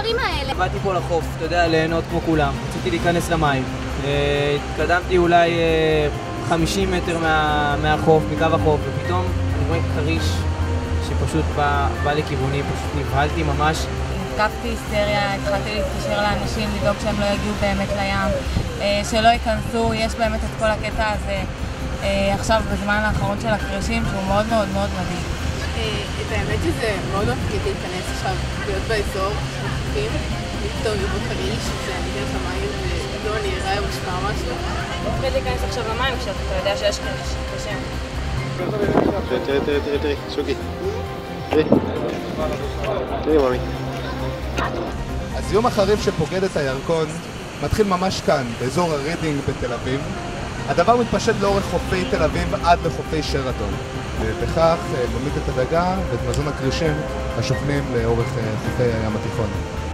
הדברים האלה. באתי פה לחוף, אתה יודע, ליהנות כמו כולם. רציתי להיכנס למים. התקדמתי אולי 50 מטר מהחוף, מקו החוף, ופתאום אני רואה כריש שפשוט בא לכיווני, פשוט נבהלתי ממש. התקפתי היסטריה, התחלתי להתקשר לאנשים, לדאוג שהם לא יגיעו באמת לים, שלא ייכנסו, יש באמת את כל הקטע הזה עכשיו בזמן האחרון של הקרישים שהוא מאוד מאוד מאוד מדהים. את האמת שזה מאוד מפחיד להיכנס עכשיו, להיות באזור, חופים, לפתור לראות כריש, שאני נכנס למים ולא נראה או משמע משהו. מפחיד להיכנס עכשיו למים כשאתה יודע שיש קרישים. תראי, שוקי. תראי ממי. אז יום החריף שפוקד את הירקון מתחיל ממש כאן, באזור הרדינג בתל אביב. הדבר מתפשט לאורך חופי תל אביב עד לחופי שרתון, ובכך ממית את הדגה ואת מזון הקרישים השוכנים לאורך חופי הים התיכון.